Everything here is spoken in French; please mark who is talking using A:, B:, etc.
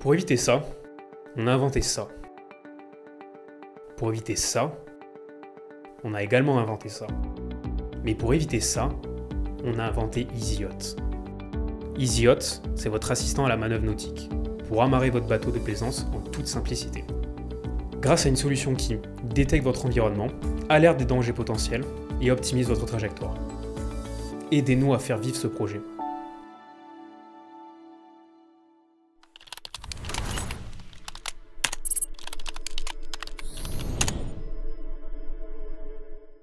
A: Pour éviter ça, on a inventé ça. Pour éviter ça, on a également inventé ça. Mais pour éviter ça, on a inventé EasyYacht. EasyYacht, c'est votre assistant à la manœuvre nautique, pour amarrer votre bateau de plaisance en toute simplicité. Grâce à une solution qui détecte votre environnement, alerte des dangers potentiels et optimise votre trajectoire. Aidez-nous à faire vivre ce projet.